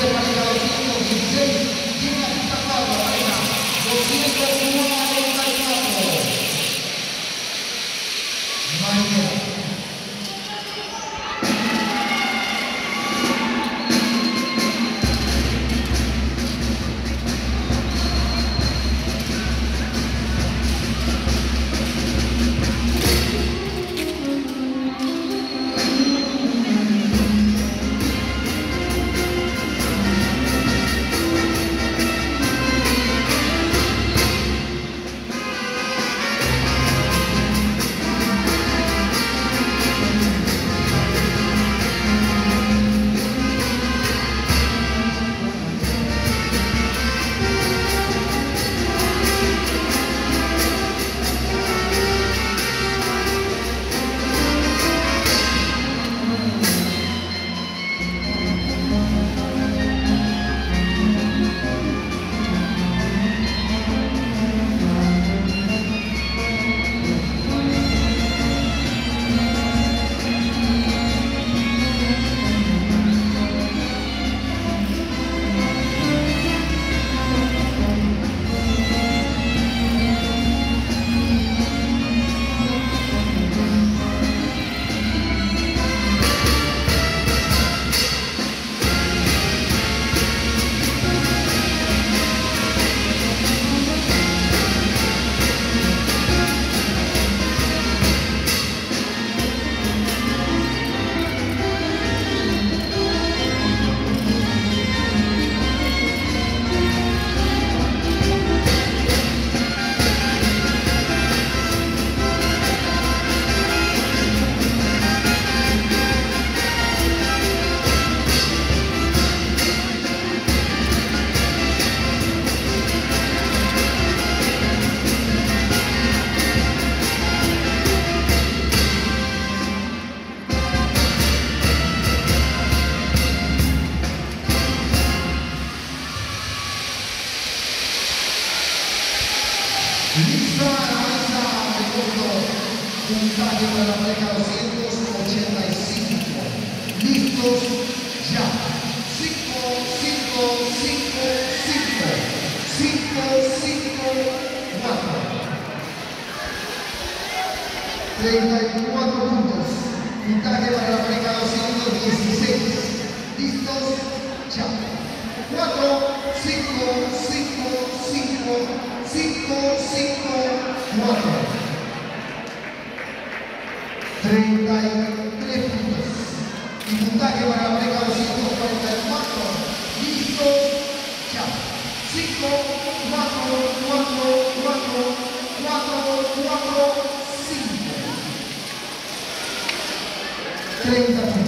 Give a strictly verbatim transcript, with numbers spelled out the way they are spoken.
de pareja doscientos dieciséis, tiene la pista cuatro, pareja doscientos cuarenta y cuatro. Mario. Lista la mesa, segundo puntaje para la pareja doscientos ochenta y cinco. Listos ya. cinco, cinco, cinco, cinco. cinco, cinco, cuatro. treinta y cuatro puntos. Puntaje para la pareja doscientos dieciséis. Listos ya. cuatro, cinco, cinco, cinco. cinco, cinco, cuatro. treinta y tres puntos. Y puntaje para la pareja doscientos cuarenta y cuatro. Listo, ya. cinco, cuatro, cuatro, cuatro, cuatro, cuatro, cinco. treinta puntos.